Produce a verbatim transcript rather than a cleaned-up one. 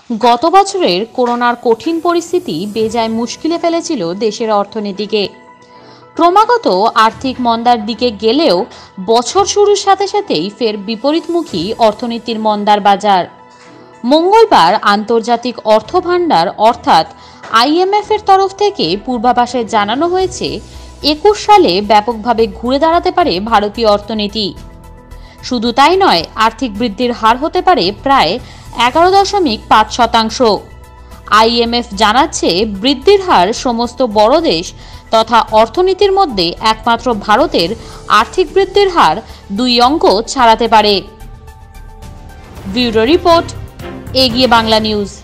গত বছরের করোনার কঠিন পরিস্থিতি বেজায় মুশকিলে ফেলেছিল দেশের অর্থনীতিকে। ক্রমাগত আর্থিক মন্দার দিকে গেলেও বছর শুরুর সাথে সাথেই ফের বিপরীতমুখী অর্থনীতির মন্দার বাজার। মঙ্গলবার আন্তর্জাতিক অর্থ ভান্ডার অর্থাৎ আইএমএফ এর তরফ থেকে পূর্বাভাসে জানানো হয়েছে, একুশ সালে ব্যাপকভাবে ঘুরে দাঁড়াতে পারে ভারতীয় অর্থনীতি। শুধু তাই নয়, আর্থিক বৃদ্ধির হার হতে পারে প্রায় এগারো দশমিক পাঁচ শতাংশ। আইএমএফ জানাচ্ছে, বৃদ্ধির হার সমস্ত বড় দেশ তথা অর্থনীতির মধ্যে একমাত্র ভারতের আর্থিক বৃদ্ধির হার দুই অঙ্ক ছাড়াতে পারে। ব্যুরো রিপোর্ট, এগিয়ে বাংলা নিউজ।